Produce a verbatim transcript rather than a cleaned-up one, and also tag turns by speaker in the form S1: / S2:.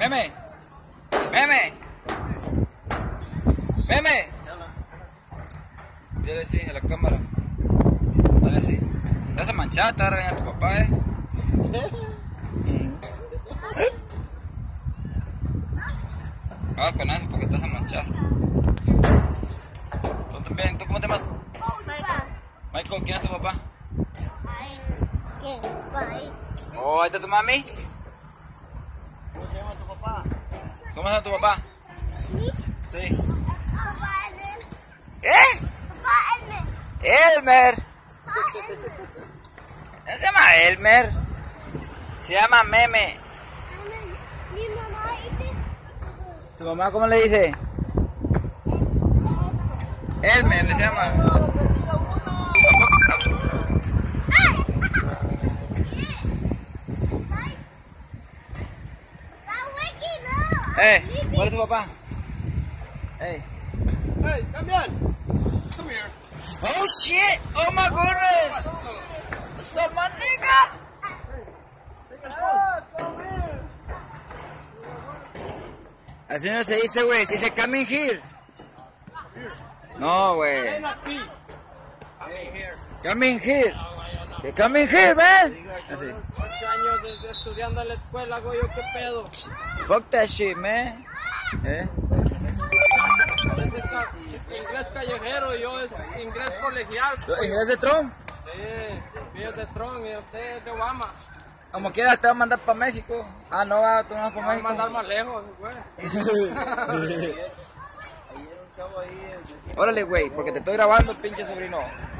S1: Meme. Meme. Meme. Dile sí, a la cámara. Dale sí. Te vas a manchar, te va a regañar tu papá, eh. Ah, con eso porque te vas a manchar. ¿Tú también? ¿Tú cómo te llamas? Michael, ¿quién es tu papá? Oh, ahí está tu mami.
S2: ¿Cómo se llama tu papá?
S1: ¿Cómo se llama tu papá? Sí. ¿Eh? Elmer. No se llama Elmer. Se llama Meme. ¿Tu mamá cómo le dice? Elmer le llama. Eh, ¿cuál es tu papá? Hey.
S2: Hey, Damian! Come here.
S1: Oh shit! Oh my goodness! What's my nigga? Así no se dice, güey. Se dice come in here. No, güey. Come in here. Come in here, man. Así.
S2: ocho años de, estudiando en la escuela, hago yo, ¿qué pedo?
S1: Fuck that shit, man. ¿Eh?
S2: Inglés callejero, yo es inglés colegial.
S1: ¿Inglés de Trump?
S2: Sí, yo es de Trump y usted es de Obama.
S1: Como quiera te va a mandar para México. Ah, no, va, tú no vas para
S2: Me va a
S1: México.
S2: mandar más lejos, güey.
S1: Órale, güey, porque te estoy grabando, pinche sobrino.